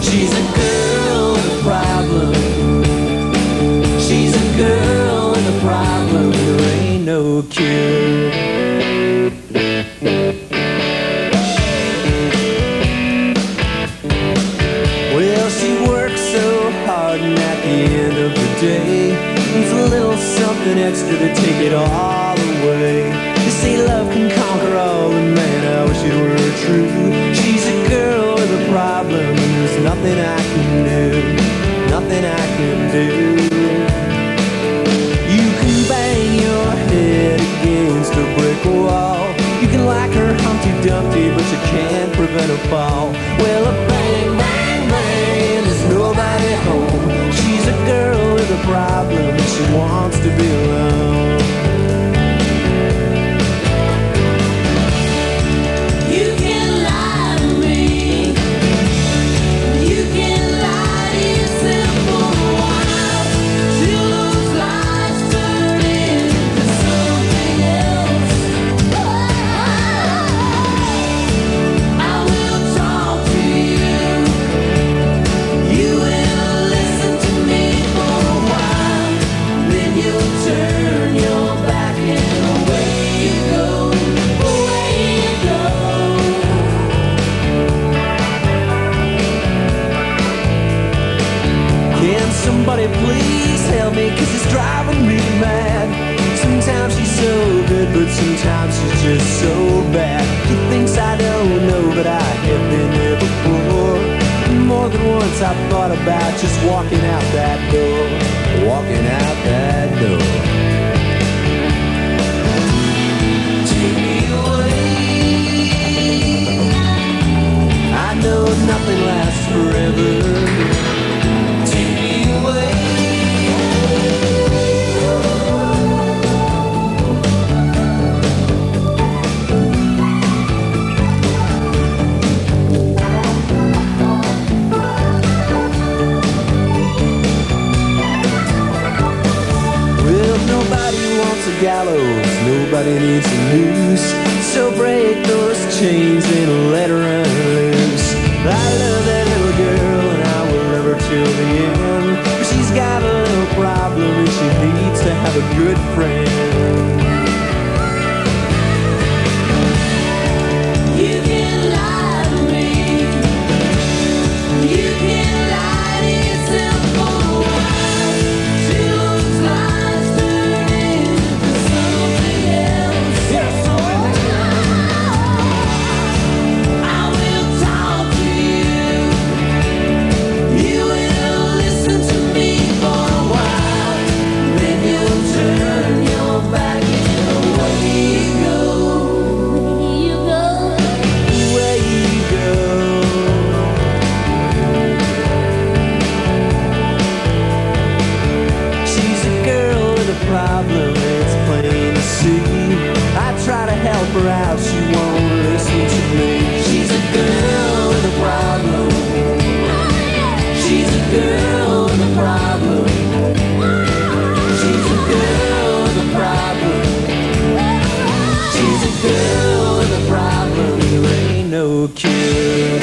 She's a girl with a problem. She's a girl with a problem. There ain't no cure. Well, she works so hard, and at the end of the day needs a little something extra to take it all away. They say love can conquer all, and man, I wish it were true. She's a girl with a problem, and there's nothing I can do, nothing I can do. You can bang your head against a brick wall. You can like her Humpty Dumpty, but you can't prevent a fall. Well, a bang, bang, bang, there's nobody home. She's a girl with a problem, and she wants to be alone. Somebody please help me, 'cause it's driving me mad. Sometimes she's so good, but sometimes she's just so bad. She thinks I don't know, but I have been there before. More than once I've thought about just walking out that door, walking out that door. Take me away. I know nothing lasts forever. Gallows, nobody needs a noose, so break those chains and let her run loose. I love that little girl and I will love her till the end, but she's got a little problem and she needs to have a good friend. You can lie to me, you can lie to yourself for a while, till those lies turn into something else. I will talk to you, you will listen to me for a while, then you'll turn your back and away you go. Away you go. She's a girl with a problem, it's plain to see. I try to help her out, she won't listen to me. She's a girl with a problem. She's a girl with a problem. She's a girl with a problem. She's a girl with a problem. There ain't no cure.